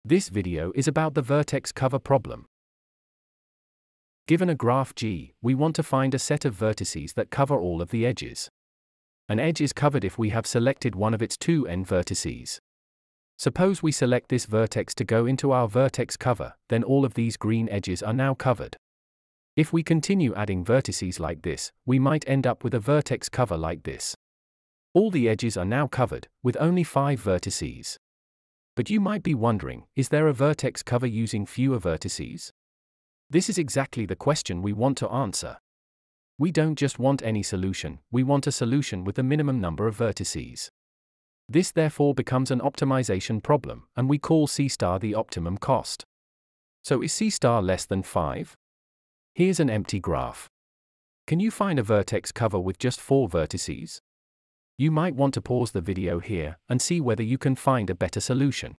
This video is about the vertex cover problem. Given a graph G, we want to find a set of vertices that cover all of the edges. An edge is covered if we have selected one of its two end vertices. Suppose we select this vertex to go into our vertex cover, then all of these green edges are now covered. If we continue adding vertices like this, we might end up with a vertex cover like this. All the edges are now covered, with only 5 vertices. But you might be wondering, is there a vertex cover using fewer vertices? This is exactly the question we want to answer. We don't just want any solution, we want a solution with the minimum number of vertices. This therefore becomes an optimization problem, and we call C* the optimum cost. So is C* less than 5? Here's an empty graph. Can you find a vertex cover with just 4 vertices? You might want to pause the video here and see whether you can find a better solution.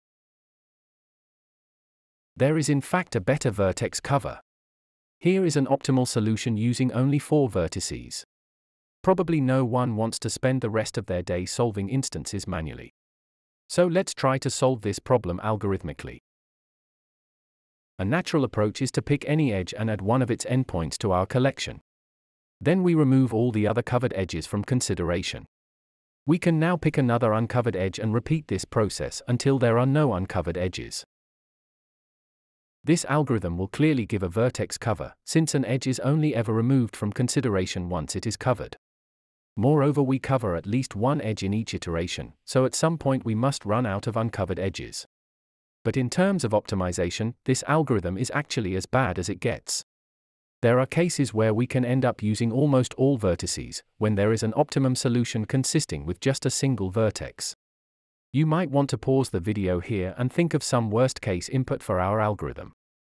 There is in fact a better vertex cover. Here is an optimal solution using only 4 vertices. Probably no one wants to spend the rest of their day solving instances manually. So let's try to solve this problem algorithmically. A natural approach is to pick any edge and add one of its endpoints to our collection. Then we remove all the other covered edges from consideration. We can now pick another uncovered edge and repeat this process until there are no uncovered edges. This algorithm will clearly give a vertex cover, since an edge is only ever removed from consideration once it is covered. Moreover, we cover at least one edge in each iteration, so at some point we must run out of uncovered edges. But in terms of optimization, this algorithm is actually as bad as it gets. There are cases where we can end up using almost all vertices, when there is an optimum solution consisting with just a single vertex. You might want to pause the video here and think of some worst-case input for our algorithm.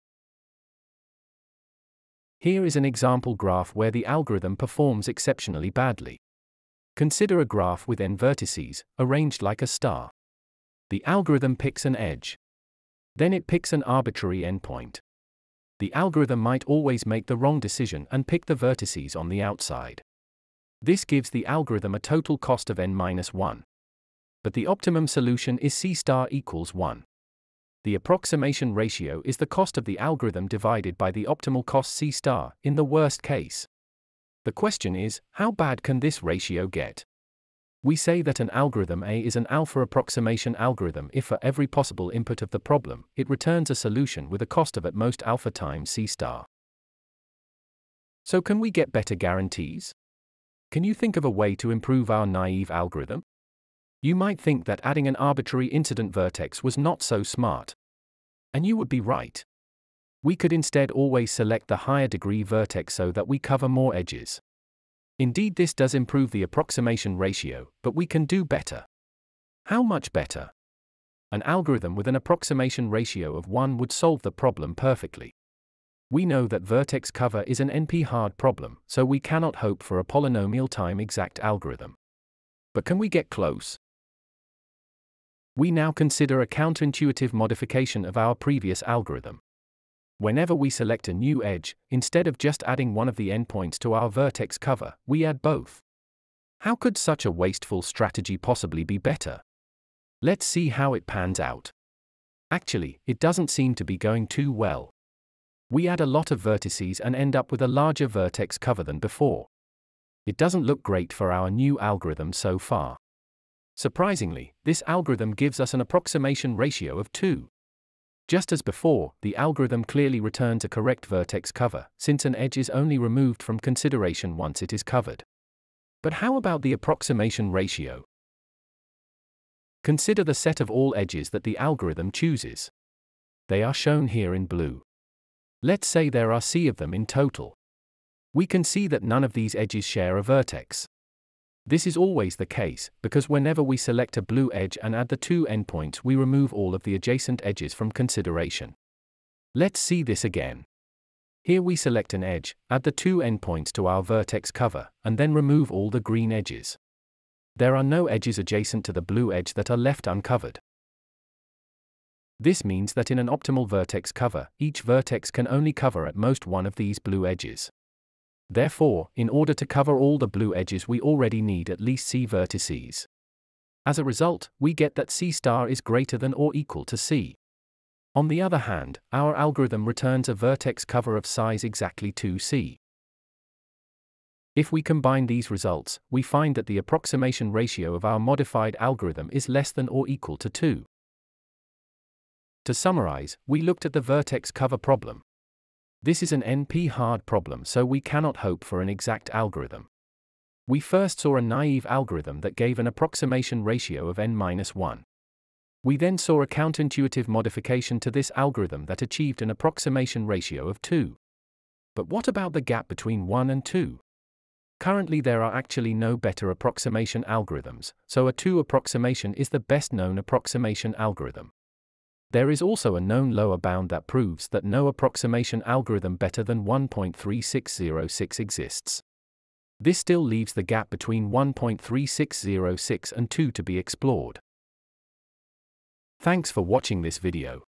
Here is an example graph where the algorithm performs exceptionally badly. Consider a graph with n vertices, arranged like a star. The algorithm picks an edge. Then it picks an arbitrary endpoint. The algorithm might always make the wrong decision and pick the vertices on the outside. This gives the algorithm a total cost of n-1. But the optimum solution is C* equals 1. The approximation ratio is the cost of the algorithm divided by the optimal cost C* in the worst case. The question is, how bad can this ratio get? We say that an algorithm A is an alpha approximation algorithm if for every possible input of the problem, it returns a solution with a cost of at most alpha times C*. So can we get better guarantees? Can you think of a way to improve our naive algorithm? You might think that adding an arbitrary incident vertex was not so smart. And you would be right. We could instead always select the higher degree vertex so that we cover more edges. Indeed, this does improve the approximation ratio, but we can do better. How much better? An algorithm with an approximation ratio of 1 would solve the problem perfectly. We know that vertex cover is an NP-hard problem, so we cannot hope for a polynomial time exact algorithm. But can we get close? We now consider a counterintuitive modification of our previous algorithm. Whenever we select a new edge, instead of just adding one of the endpoints to our vertex cover, we add both. How could such a wasteful strategy possibly be better? Let's see how it pans out. Actually, it doesn't seem to be going too well. We add a lot of vertices and end up with a larger vertex cover than before. It doesn't look great for our new algorithm so far. Surprisingly, this algorithm gives us an approximation ratio of 2. Just as before, the algorithm clearly returns a correct vertex cover, since an edge is only removed from consideration once it is covered. But how about the approximation ratio? Consider the set of all edges that the algorithm chooses. They are shown here in blue. Let's say there are C of them in total. We can see that none of these edges share a vertex. This is always the case, because whenever we select a blue edge and add the 2 endpoints, we remove all of the adjacent edges from consideration. Let's see this again. Here we select an edge, add the 2 endpoints to our vertex cover, and then remove all the green edges. There are no edges adjacent to the blue edge that are left uncovered. This means that in an optimal vertex cover, each vertex can only cover at most one of these blue edges. Therefore, in order to cover all the blue edges, we already need at least C vertices. As a result, we get that C* is greater than or equal to C. On the other hand, our algorithm returns a vertex cover of size exactly 2c. If we combine these results, we find that the approximation ratio of our modified algorithm is less than or equal to 2. To summarize, we looked at the vertex cover problem. This is an NP-hard problem, so we cannot hope for an exact algorithm. We first saw a naive algorithm that gave an approximation ratio of n-1. We then saw a counterintuitive modification to this algorithm that achieved an approximation ratio of 2. But what about the gap between 1 and 2? Currently there are actually no better approximation algorithms, so a 2 approximation is the best known approximation algorithm. There is also a known lower bound that proves that no approximation algorithm better than 1.3606 exists. This still leaves the gap between 1.3606 and 2 to be explored. Thanks for watching this video.